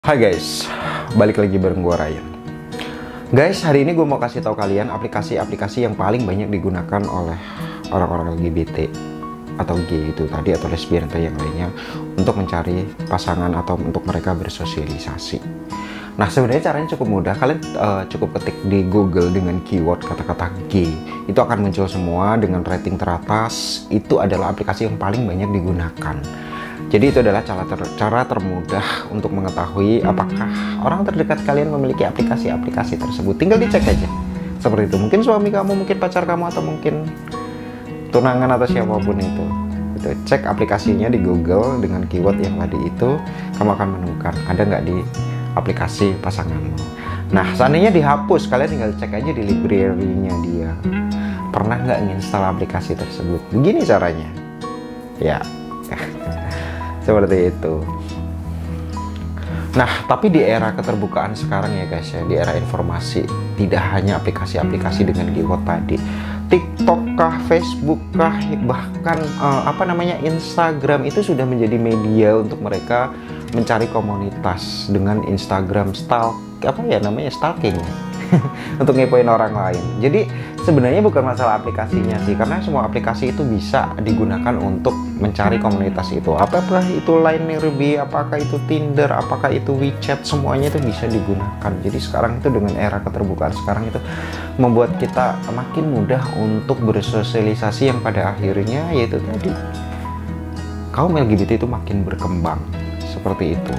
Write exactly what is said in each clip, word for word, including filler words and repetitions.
Hai guys, balik lagi bareng gue Ryan. Guys, hari ini gue mau kasih tahu kalian aplikasi-aplikasi yang paling banyak digunakan oleh orang-orang L G B T atau gay itu tadi, atau lesbian atau yang lainnya, untuk mencari pasangan atau untuk mereka bersosialisasi. Nah, sebenarnya caranya cukup mudah. Kalian uh, cukup ketik di Google dengan keyword kata-kata gay, itu akan muncul semua dengan rating teratas. Itu adalah aplikasi yang paling banyak digunakan. Jadi itu adalah cara, ter cara termudah untuk mengetahui apakah orang terdekat kalian memiliki aplikasi-aplikasi tersebut. Tinggal dicek aja. Seperti itu. Mungkin suami kamu, mungkin pacar kamu, atau mungkin tunangan atau siapapun itu. Itu. Cek aplikasinya di Google dengan keyword yang tadi itu. Kamu akan menemukan ada nggak di aplikasi pasanganmu. Nah, seandainya dihapus, kalian tinggal cek aja di library-nya dia. Pernah nggak nginstal aplikasi tersebut? Begini caranya. Ya. Seperti itu. Nah, tapi di era keterbukaan sekarang ya guys ya, di era informasi, tidak hanya aplikasi-aplikasi dengan keyword tadi, TikTok kah, Facebook kah, bahkan uh, apa namanya Instagram itu sudah menjadi media untuk mereka mencari komunitas dengan Instagram stalk, apa ya namanya, stalking untuk ngepoin orang lain. Jadi sebenarnya bukan masalah aplikasinya sih, karena semua aplikasi itu bisa digunakan untuk mencari komunitas itu. Apakah itu Line Nearby, apakah itu Tinder, apakah itu WeChat, semuanya itu bisa digunakan. Jadi sekarang itu dengan era keterbukaan sekarang itu membuat kita makin mudah untuk bersosialisasi, yang pada akhirnya yaitu tadi kaum L G B T itu makin berkembang seperti itu.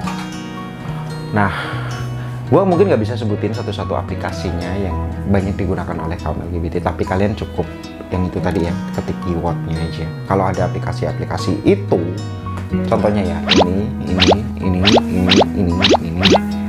Nah, gue mungkin nggak bisa sebutin satu-satu aplikasinya yang banyak digunakan oleh kaum L G B T, tapi kalian cukup yang itu tadi ya, ketik keywordnya aja. Kalau ada aplikasi-aplikasi itu, contohnya ya, ini, ini, ini, ini, ini, ini,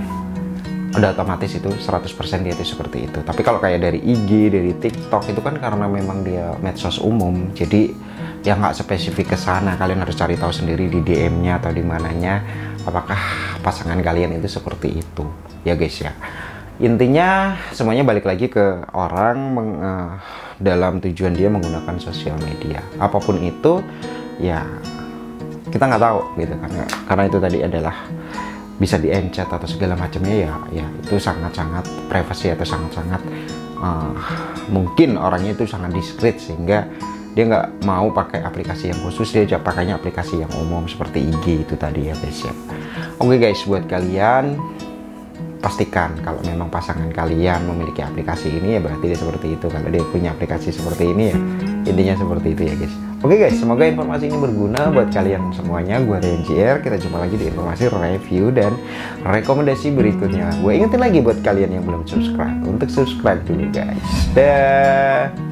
udah otomatis itu seratus persen dia itu seperti itu. Tapi kalau kayak dari I G, dari TikTok, itu kan karena memang dia medsos umum, jadi ya nggak spesifik ke sana. Kalian harus cari tahu sendiri di D M-nya atau di mananya, apakah pasangan kalian itu seperti itu ya guys ya. Intinya semuanya balik lagi ke orang meng, uh, dalam tujuan dia menggunakan sosial media apapun itu ya, kita nggak tahu gitu kan, karena itu tadi adalah bisa di encet atau segala macamnya ya, ya itu sangat-sangat privasi atau sangat-sangat uh, mungkin orangnya itu sangat diskret sehingga dia nggak mau pakai aplikasi yang khusus, dia pakainya aplikasi yang umum seperti I G itu tadi ya guys ya. Oke guys, buat kalian pastikan kalau memang pasangan kalian memiliki aplikasi ini ya berarti dia seperti itu. Kalau dia punya aplikasi seperti ini ya intinya seperti itu ya guys. Oke guys, semoga informasi ini berguna buat kalian semuanya. Gue Ryan J R, kita jumpa lagi di informasi review dan rekomendasi berikutnya. Gue ingetin lagi buat kalian yang belum subscribe untuk subscribe dulu guys. Dah.